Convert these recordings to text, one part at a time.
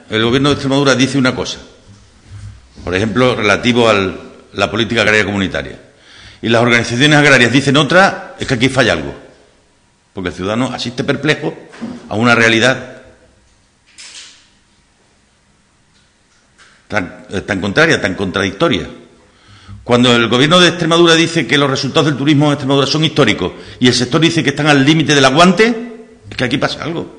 el Gobierno de Extremadura dice una cosa, por ejemplo, relativo a la política agraria comunitaria, y las organizaciones agrarias dicen otra, es que aquí falla algo, porque el ciudadano asiste perplejo a una realidad tan contraria, tan contradictoria. Cuando el Gobierno de Extremadura dice que los resultados del turismo en Extremadura son históricos y el sector dice que están al límite del aguante, es que aquí pasa algo.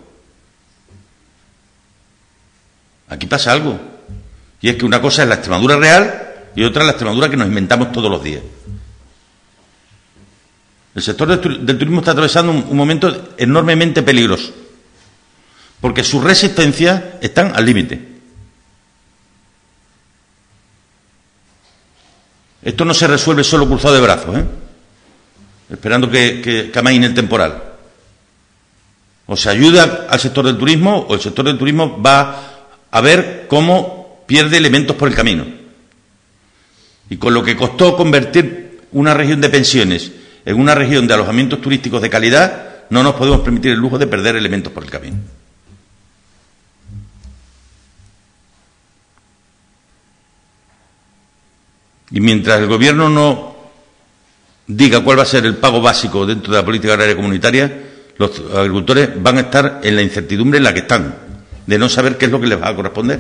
Aquí pasa algo. Y es que una cosa es la Extremadura real y otra es la Extremadura que nos inventamos todos los días. El sector del turismo está atravesando un momento enormemente peligroso, porque sus resistencias están al límite. Esto no se resuelve solo cruzado de brazos, esperando que amaine el temporal. O se ayuda al sector del turismo, o el sector del turismo va a ver cómo pierde elementos por el camino. Y con lo que costó convertir una región de pensiones en una región de alojamientos turísticos de calidad, no nos podemos permitir el lujo de perder elementos por el camino. Y mientras el Gobierno no diga cuál va a ser el pago básico dentro de la política agraria comunitaria, los agricultores van a estar en la incertidumbre en la que están, de no saber qué es lo que les va a corresponder.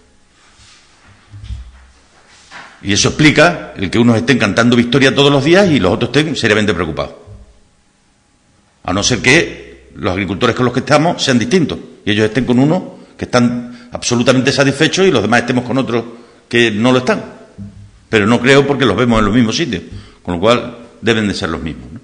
Y eso explica el que unos estén cantando victoria todos los días y los otros estén seriamente preocupados. A no ser que los agricultores con los que estamos sean distintos y ellos estén con unos que están absolutamente satisfechos y los demás estemos con otros que no lo están. Pero no creo, porque los vemos en los mismos sitios, con lo cual deben de ser los mismos.